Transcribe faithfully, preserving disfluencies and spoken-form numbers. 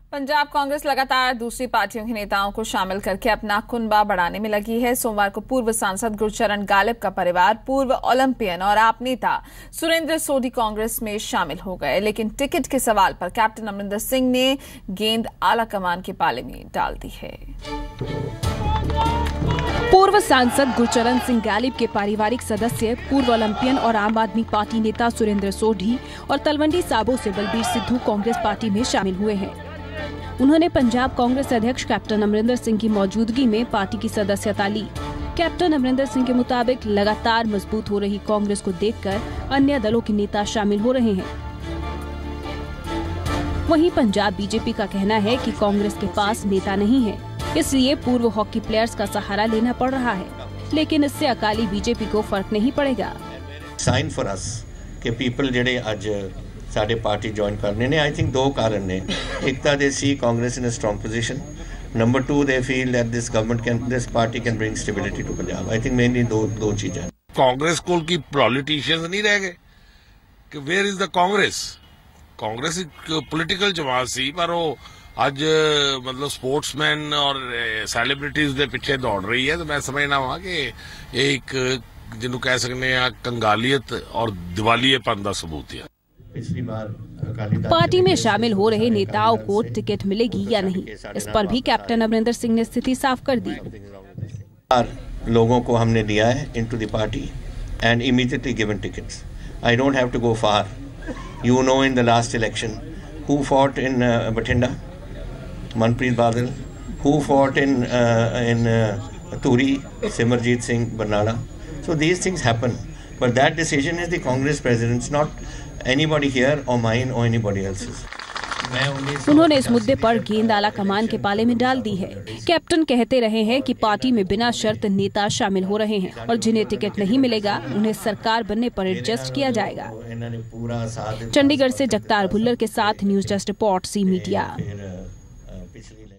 पंजाब कांग्रेस लगातार दूसरी पार्टियों के नेताओं को शामिल करके अपना कुनबा बढ़ाने में लगी है। सोमवार को पूर्व सांसद गुरचरण गालिब का परिवार पूर्व ओलंपियन और आप नेता सुरेंद्र सोढ़ी कांग्रेस में शामिल हो गए, लेकिन टिकट के सवाल पर कैप्टन अमरिंदर सिंह ने गेंद आला कमान के पाले में डाल दी है। पूर्व सांसद गुरचरण सिंह गालिब के पारिवारिक सदस्य पूर्व ओलंपियन और आम आदमी पार्टी नेता सुरेंद्र सोढ़ी और तलवंडी साबो से बलबीर सिद्धू कांग्रेस पार्टी में शामिल हुए हैं। उन्होंने पंजाब कांग्रेस अध्यक्ष कैप्टन अमरिंदर सिंह की मौजूदगी में पार्टी की सदस्यता ली। कैप्टन अमरिंदर सिंह के मुताबिक लगातार मजबूत हो रही कांग्रेस को देखकर अन्य दलों के नेता शामिल हो रहे हैं। वहीं पंजाब बीजेपी का कहना है कि कांग्रेस के पास नेता नहीं है, इसलिए पूर्व हॉकी प्लेयर्स का सहारा लेना पड़ रहा है, लेकिन इससे अकाली बीजेपी को फर्क नहीं पड़ेगा। साइन फॉर अस के पीपल जेडे आज साडे पार्टी ज्वाइन करने ने आई थिंक दो कारण ने। एक तो they see Congress in a strong position, number two they feel that this government can this party can bring stability to Punjab. I think mainly दो दो चीजें। कांग्रेस को की पॉलिटिशियंस नहीं रह गए कि where is the Congress. Congress एक पॉलिटिकल जमात सी, पर वो आज मतलब स्पोर्ट्समैन और सैलिब्रिटीज के पीछे दौड़ रही है। तो मैं समझना वहां कि एक जिन्होंने कह सकते हैं कंगालियत और दिवालियेपन का सबूत है। पिछली बार पार्टी में शामिल हो रहे नेताओं को टिकट मिलेगी या नहीं, इस पर भी कैप्टन अमरिंदर सिंह ने स्थिति साफ कर दी। लोगों को हमने दिया है into the party and immediately given tickets. I don't have to go far. You know in the last election who fought in Bathinda, Manpreet Badal, who fought in in Dhuri, Simarjit Singh Barnala. So these things happen, but that decision is the Congress president's, not anybody here or mine or anybody else's. उन्होंने इस मुद्दे पर गेंद आला कमान के पाले में डाल दी है। कैप्टन कहते रहे हैं कि पार्टी में बिना शर्त नेता शामिल हो रहे हैं और जिन्हें टिकट नहीं मिलेगा उन्हें सरकार बनने पर एडजस्ट किया जाएगा। चंडीगढ़ से जगतार भुल्लर के साथ news desk report, Zee media.